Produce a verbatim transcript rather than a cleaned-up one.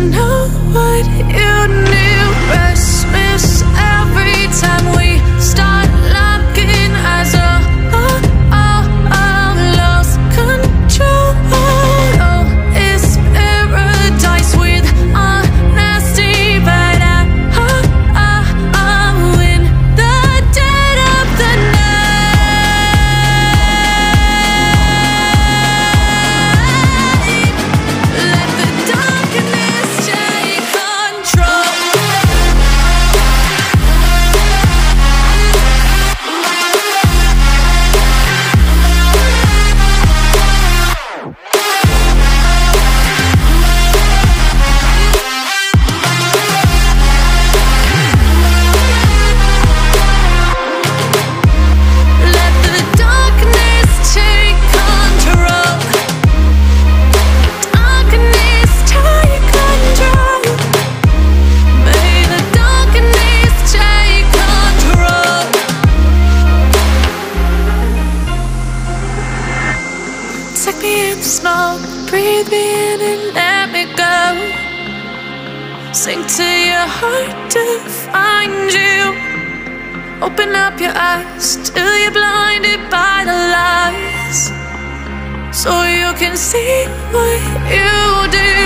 know what you knew. Restless every time we start locking eyes. Oh, oh, oh, oh, lost control. Oh, it's paradise with honesty, but I, oh, oh, oh, in the dead of the night, let the darkness take control. Let the darkness take control. Darkness take control. May the darkness take control. Take me in the smoke, breathe me in and let me go. Sink to your heart to find you. Open up your eyes till you're blinded by the lies, so you can see what you do.